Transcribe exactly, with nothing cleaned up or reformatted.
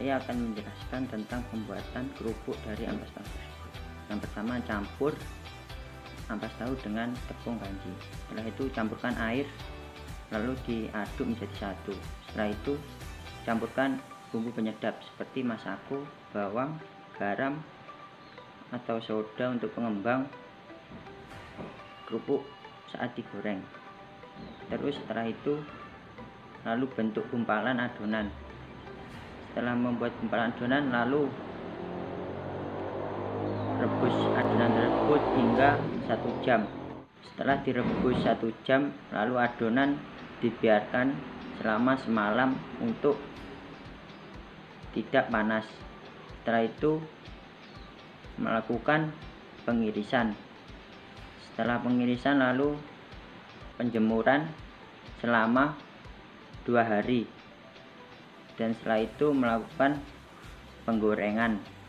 saya akan menjelaskan tentang pembuatan kerupuk dari ampas tahu tersebut. Yang pertama, campur ampas tahu dengan tepung kanji. Setelah itu campurkan air, lalu diaduk menjadi satu. Setelah itu campurkan bumbu penyedap seperti masako, bawang, garam, atau soda untuk pengembang kerupuk saat digoreng. Terus setelah itu lalu bentuk gumpalan adonan. Setelah membuat gumpalan adonan, lalu rebus adonan tersebut hingga satu jam. Setelah direbus satu jam, lalu adonan dibiarkan selama semalam untuk tidak panas. Setelah itu melakukan pengirisan. Setelah pengirisan lalu penjemuran selama dua hari, dan setelah itu melakukan penggorengan.